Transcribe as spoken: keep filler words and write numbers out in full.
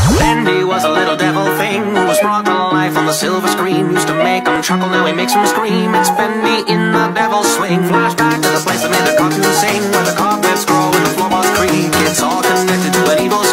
Bendy was a little devil thing who was brought to life on the silver screen. Used to make him chuckle, now he makes him scream. It's Bendy in the devil's swing. Flashback to the place that made the cartoon sing, where the carpets grow and the floorboards creak. It's all connected to an evil